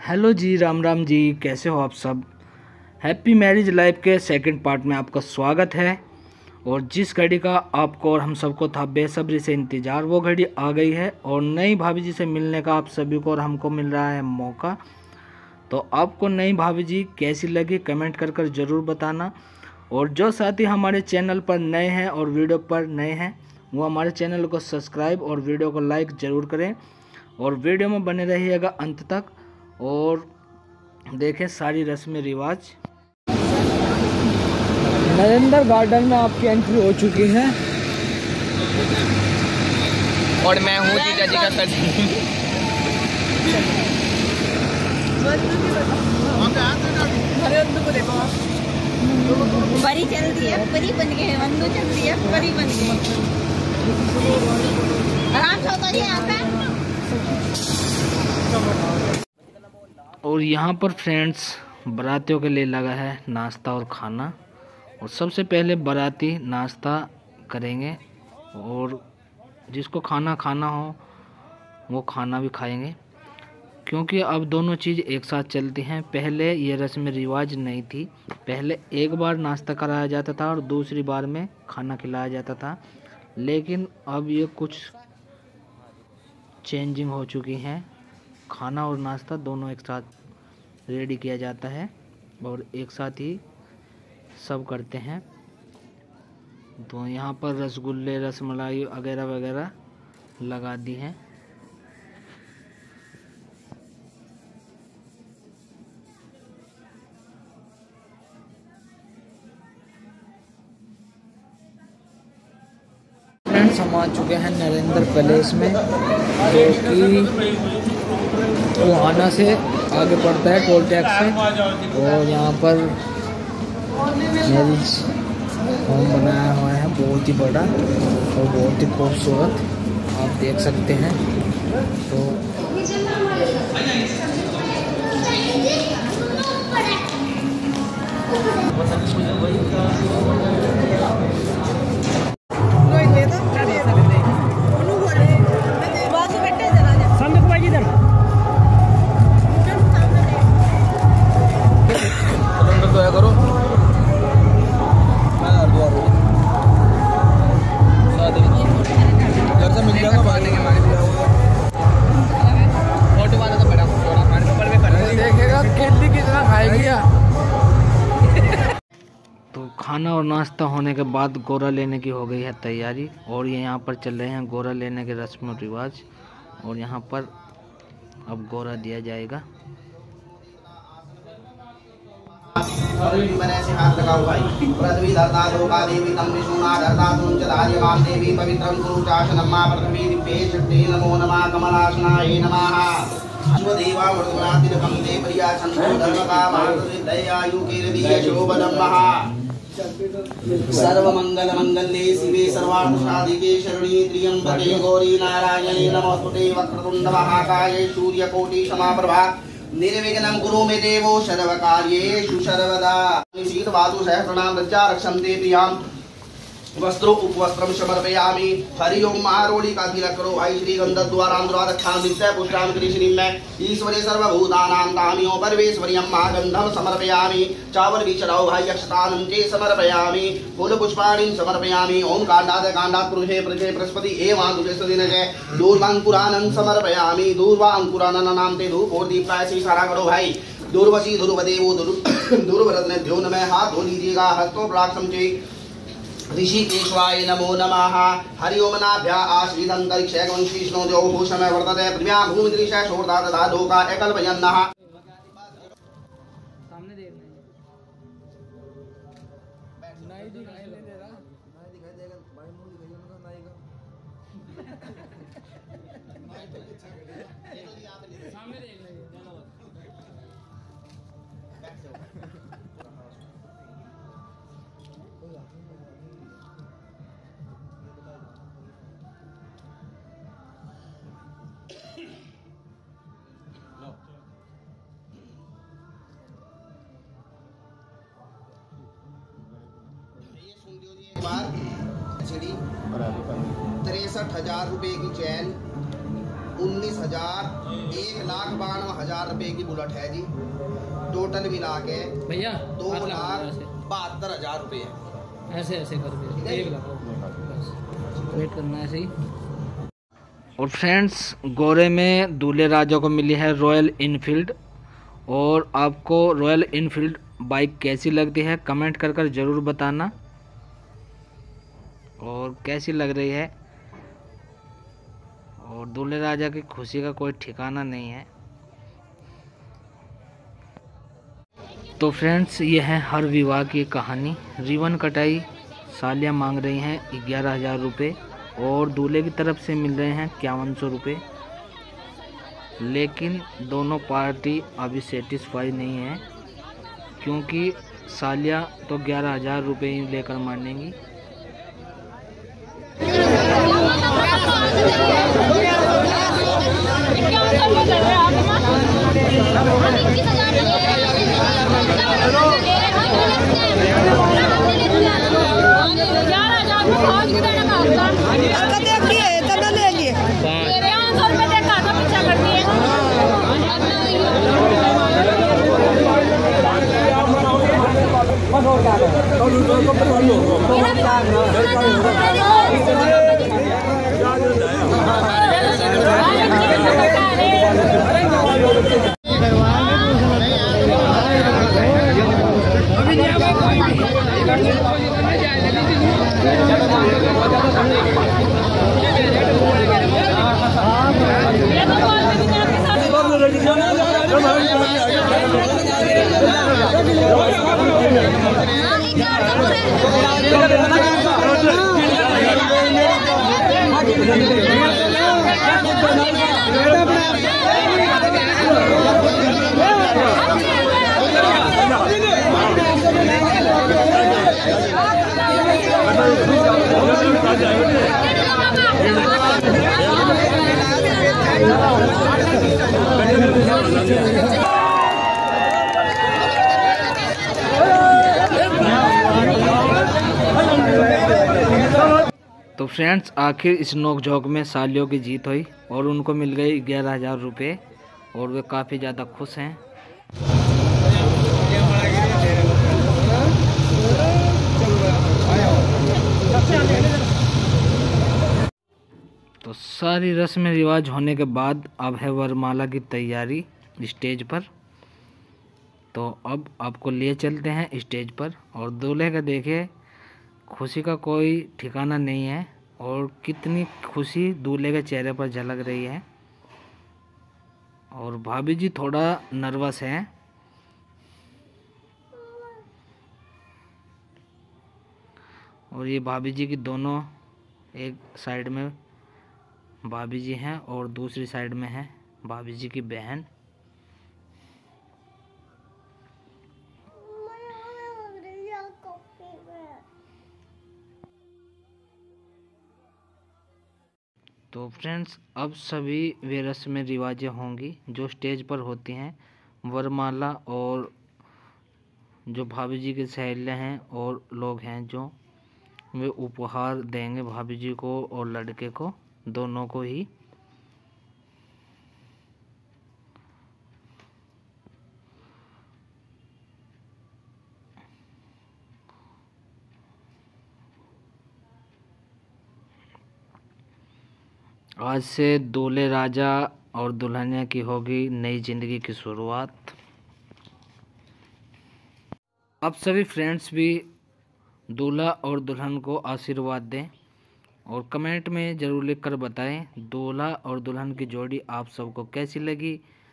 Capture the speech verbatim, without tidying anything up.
Hello जी, राम राम जी। कैसे हो आप सब। हैप्पी मैरिज लाइफ के सेकंड पार्ट में आपका स्वागत है। और जिस घड़ी का आपको और हम सबको था बेसब्री से इंतज़ार, वो घड़ी आ गई है और नई भाभी जी से मिलने का आप सभी को और हमको मिल रहा है मौका। तो आपको नई भाभी जी कैसी लगी कमेंट कर कर ज़रूर बताना। और जो साथी हमारे चैनल पर नए हैं और वीडियो पर नए हैं, वो हमारे चैनल को सब्सक्राइब और वीडियो को लाइक ज़रूर करें और वीडियो में बने रहिएगा अंत तक और देखें सारी रस्म रिवाज। नरेंद्र गार्डन में आपकी एंट्री हो चुकी है और मैं हूँ जीजा जी का सर। परी चलती है, परी बन गए, वंदू चलती है, परी बन गए। आराम से उतरिए यहाँ पे। और यहाँ पर फ्रेंड्स बारातियों के लिए लगा है नाश्ता और खाना। और सबसे पहले बाराती नाश्ता करेंगे और जिसको खाना खाना हो वो खाना भी खाएंगे, क्योंकि अब दोनों चीज़ एक साथ चलती हैं। पहले ये रस्म रिवाज नहीं थी, पहले एक बार नाश्ता कराया जाता था और दूसरी बार में खाना खिलाया जाता था, लेकिन अब ये कुछ चेंजिंग हो चुकी हैं। खाना और नाश्ता दोनों एक साथ रेडी किया जाता है और एक साथ ही सब करते हैं। तो यहाँ पर रसगुल्ले, रसमलाई वगैरह वगैरह लगा दी हैं। फ्रेंड्स हम आ चुके हैं नरेंद्र पैलेस में, जो कि टोहाना से आगे पड़ता है टोल टैक्स से। और यहाँ पर मैरिज होम बनाया हुआ है, बहुत ही बड़ा और बहुत ही खूबसूरत, आप देख सकते हैं। तो खाना और नाश्ता होने के बाद गोरा लेने की हो गई है तैयारी और ये यहाँ पर चल रहे हैं गोरा लेने के रस्म रिवाज। और यहाँ पर अब गोरा दिया जाएगा। सर्वमंगल मंगल्ये शिवे सर्वार्थ साधिके शरण्ये त्र्यंबके गौरी नारायणे नमोस्तुते वक्रतुंड महाकाये सूर्यकोटि समाप्रभा निर्विघ्नं कुरु मे देवो सर्वकार्येषु सर्वदा। शीतवातु सहस्रनाम रज्जा रक्षन्ते प्रियां वस्त्रो उपवस्त्रं समर्पयामि। हरि ओम आरोड़ी का तिलक करो भाई। श्री गंधद्वारां द्वादक्षां नित्य पुष्टां कृष्णीं में ईश्वरे सर्वभूतानां तामियो परमेश्वर्यं महागंधं समर्पयामि। चावल भी चढ़ाओ भाई। अक्षतानं च समर्पयामि। फूल पुष्पाणि समर्पयामि। ओम कांडाद कांडात् पुरुषे पुरुषे बृहस्पति एवं दुष्टदिनजे दूर्वांकुरानं समर्पयामि। दूर्वांकुराननां ते धूपोर्दीप्ताय से इशारा करो भाई। दूर्वशी ध्रुवदेवो दूर्वरत्नेभ्यो नमः। हाथ धो लीजिएगा। हस्तो प्लाक्षं च ऋषिकेश्वाय नमो नमः। हरि ओम नाभ्या आश्रितंतरिक्षैकवंशीष्णो द्यौः समय वर्तते पृथ्व्या भूमिदृशा शोर्धा तथा लोका एकल्पयन्नः। सामने देखना नहीं दिखाई दे रहा, नहीं दिखाई देगा भाई, मुंह दिखाइए ना नाई का। सामने देख लेंगे। तिरसठ हजार रुपए की चैन उन्नीस हजार एक लाख बानवे हजार रुपए की बुलेट है जी। टोटल मिला के भैया दो लाख बहत्तर हजार रुपए ऐसे ऐसे कर दिया, एक लाख बस वेट करना है ऐसे ही। और फ्रेंड्स, गोरे में दूल्हे राजा को मिली है रॉयल इनफील्ड। और आपको रॉयल इनफील्ड बाइक कैसी लगती है कमेंट कर कर ज़रूर बताना, और कैसी लग रही है। और दूल्हे राजा की खुशी का कोई ठिकाना नहीं है। तो फ्रेंड्स, ये है हर विवाह की कहानी। रिबन कटाई सालियाँ मांग रही हैं ग्यारह हज़ार रुपये और दूल्हे की तरफ से मिल रहे हैं इक्यावन सौ रुपये। लेकिन दोनों पार्टी अभी सेटिस्फाई नहीं है, क्योंकि सालियाँ तो ग्यारह हज़ार रुपये ही लेकर मानेंगी। तो फ्रेंड्स, आखिर इस नोक-झोंक में सालियों की जीत हुई और उनको मिल गई ग्यारह हज़ार रुपये और वे काफ़ी ज़्यादा खुश हैं। तो सारी रस्म रिवाज होने के बाद अब है वरमाला की तैयारी स्टेज पर। तो अब आपको लिए चलते हैं स्टेज पर और दूल्हे का देखिए खुशी का कोई ठिकाना नहीं है और कितनी खुशी दूल्हे के चेहरे पर झलक रही है। और भाभी जी थोड़ा नर्वस हैं। और ये भाभी जी की दोनों, एक साइड में भाभी जी हैं और दूसरी साइड में है भाभी जी की बहन। तो फ्रेंड्स, अब सभी वे रस्में रिवाजें होंगी जो स्टेज पर होती हैं। वरमाला और जो भाभी जी के सहेलियाँ हैं और लोग हैं जो वे उपहार देंगे भाभी जी को और लड़के को, दोनों को ही। आज से दूल्हे राजा और दुल्हनिया की होगी नई जिंदगी की शुरुआत। अब सभी फ्रेंड्स भी दूल्हा और दुल्हन को आशीर्वाद दें और कमेंट में ज़रूर लिख कर बताएं दूल्हा और दुल्हन की जोड़ी आप सबको कैसी लगी।